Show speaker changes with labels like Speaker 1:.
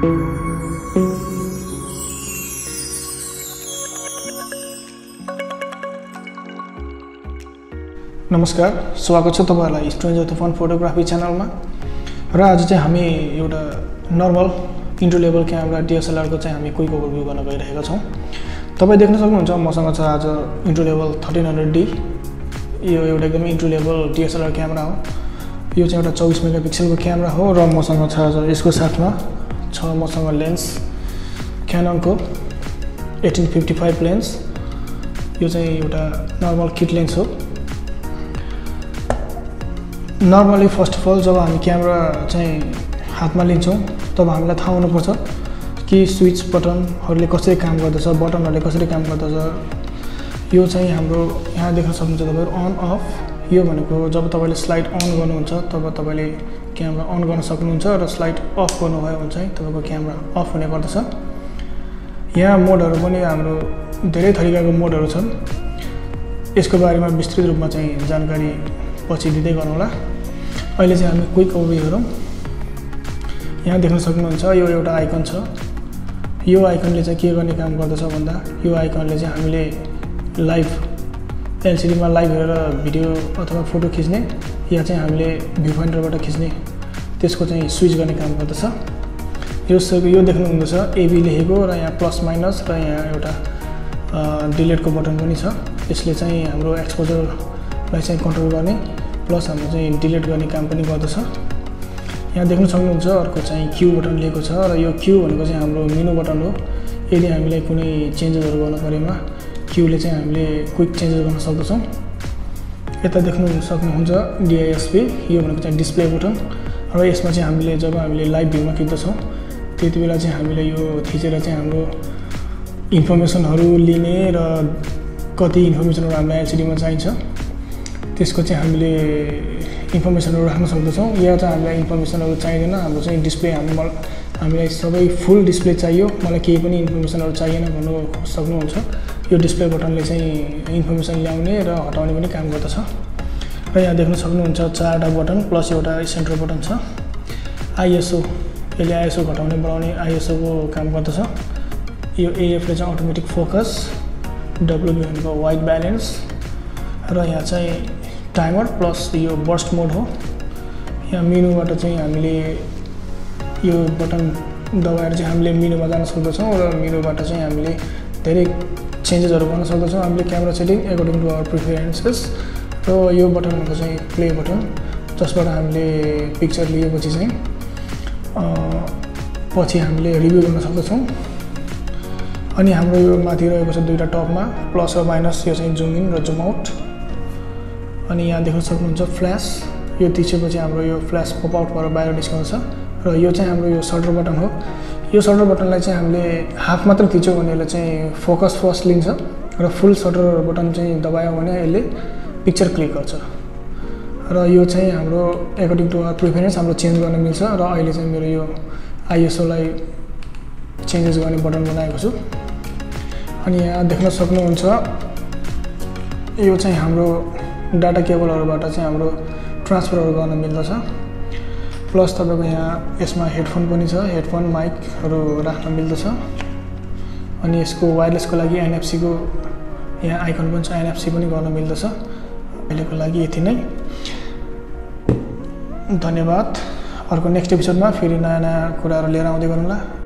Speaker 1: नमस्कार, स्वागत छ तपाईहरुलाई स्ट्रेन्जर तुफान फोटोग्राफी च्यानलमा। र आज चाहिँ हामी एउटा normal intro level camera DSLR को चाहिँ हामी क्विक ओभरभ्यू गर्न गइरहेका छौं। तपाई देख्न सक्नुहुन्छ मसँग छ आज इन्ट्रो लेभल 1300D। यो एउटा एकदमै इन्ट्रो लेभल DSLR क्यामेरा हो। यो चाहिँ एउटा 24 मेगापिक्सलको क्यामेरा हो र मसँग छ आज यसको साथमा मसँग लेन्स Canon को 1855 लेन्स। यो चाहिँ एउटा नर्मल किट लेन्स हो। नर्मली फर्स्ट अफ अल जब हामी क्यामेरा चाहिँ हातमा लिन्छौं तब हामीलाई थाहा हुनुपर्छ कि स्विच बटनहरुले कसरी काम गर्दछ, बटनहरुले कसरी काम गर्दछ। यो चाहिँ हाम्रो यहाँ देख्न सक्नुहुन्छ तपाईहरु अन अफ। यो भनेको जब तपाईले स्लाइड अन गर्नुहुन्छ तब तपाईले क्यामेरा अन गर्न सक्नुहुन्छ र स्लाइड अफ गर्नुभयो भने चाहिँ तपाईको क्यामेरा अफ हुने गर्दछ। यहाँ मोडहरु पनि हाम्रो धेरै थरीकाको मोडहरु छन्। यसको बारेमा विस्तृत रूपमा चाहिँ जानकारी पछि दिँदै गर्नु होला। अहिले चाहिँ हामी क्विक ओभरभ्यू हेरौं। यहाँ देख्न सक्नुहुन्छ यो एउटा आइकन छ। यो आइकनले चाहिँ के गर्ने काम गर्दछ भन्दा यो आइकनले चाहिँ हामीले लाइभ एलसीडी मा लाइभ हेरेर भिडियो अथवा फोटो खिच्ने या चाहिँ हामीले भ्यू फाइन्डरबाट खिच्ने त्यसको चाहिँ स्विच गर्ने काम गर्दछ। यो देख्नुहुन्छ एबी लेखेको र यहाँ प्लस माइनस र यहाँ एउटा डिलिटको बटन पनि छ। यसले चाहिँ हाम्रो एक्सपोजरलाई चाहिँ कन्ट्रोल गर्ने प्लस हाम्रो चाहिँ डिलिट गर्ने काम पनि गर्दछ। यहाँ देख्न सक्नुहुन्छ अर्को चाहिँ क्यू बटन लिएको छ र यो क्यू भनेको चाहिँ हाम्रो मेनु बटन हो। यदि हामीले कुनै चेन्जेसहरु गर्न परेमा क्यूले चाहिँ हामीले क्विक चेन्जेस गर्न सक्दछौं। यता देख्न सक्नुहुन्छ डिआइएसपी, यो भनेको चाहिँ डिस्प्ले बटन र यसमा चाहिँ हामीले जब हामीले लाइभ भ्यूमा खिच्दछौं त्यतिबेला चाहिँ हामीले यो थिचेर चाहिँ हाम्रो इन्फर्मेसनहरु लिने र कति इन्फर्मेसनहरु हामीलाई एलसीडी मा चाहिन्छ त्यसको चाहिँ हामीले इन्फर्मेसनहरु राख्न सक्दछौं। या चाहिँ हामीलाई इन्फर्मेसनहरु चाहिदैन, हाम्रो चाहिँ डिस्प्ले हामीलाई सबै फुल डिस्प्ले चाहियो, मलाई केही पनि इन्फर्मेसनहरु चाहिएन भन्नु सक्नुहुन्छ। यो डिस्प्ले बटनले चाहिँ इन्फर्मेसन ल्याउने र हटाउने पनि काम गर्दछ। र यहाँ देख्न सक्नुहुन्छ चारवटा बटन प्लस एउटा सेन्टर बटन छ। आईएसओ, यसले आईएसओ घटाउने बढाउने आईएसओ को काम गर्दछ। यो एएफ ले चाहिँ अटोमेटिक फोकस, डब्ल्युबी भनेको व्हाइट ब्यालेन्स र यहाँ चाहिँ टाइमर प्लस यो बर्स्ट मोड हो। यहाँ मेनुबाट चाहिँ हामीले यो बटन दबाएर चाहिँ हामीले मेनुमा जान सक्दछौं र मेनुबाट चाहिँ हामीले धेरै चेन्जेसहरु गर्न सक्दछौं। हामीले camera setting according to our preferences र यो बटन भनेको चाहिँ प्ले बटन जसबाट हामीले पिक्चर लिएपछि चाहिँ पछि हामीले रिभ्यु गर्न सक्दछौं। अनि हाम्रो यो माथि रहेको छ दुईटा टपमा प्लस र माइनस, यो चाहिँ जुम इन र जुम आउट। अनि यहाँ देख्न सक्नुहुन्छ फ्ल्याश, यो थिचेपछि हाम्रो यो फ्ल्याश पप आउट भएर बाहिर निस्कन्छ र यो चाहिँ हाम्रो यो शटर बटन हो। यो शटर बटनलाई चाहिँ हामीले हाफ मात्र थिच्यो भने यसले चाहिँ फोकस फर्स्ट लिन्छ र फुल शटर बटन चाहिँ दबायो भने यसले पिक्चर क्लिक गर्छ। र यो चाहिँ हाम्रो अकर्डिङ टु आवर प्रेफरेन्स हाम्रो चेन्ज गर्न मिल्छ र अहिले चाहिँ मेरो यो आईएसओ लाई चेन्जेस गर्ने बटन बनाएको छु। अनि यहाँ देख्न सक्नुहुन्छ यो चाहिँ हाम्रो डाटा केबलहरुबाट चाहिँ हाम्रो ट्रान्सफरहरु गर्न मिल्दछ। प्लस तपाईको यहाँ यसमा हेडफोन पनि छ, हेडफोन माइकहरु राख्न मिल्दछ। अनि यसको वायरलेसको लागि एनएफसी को यहाँ आइकन पनि छ, एनएफसी पनि गर्न मिल्दछ। अहिलेको लागि यति नै, धन्यवाद। अर्को नेक्स्ट एपिसोडमा फेरि नयाँ कुराहरु लिएर आउँदै गरौँला।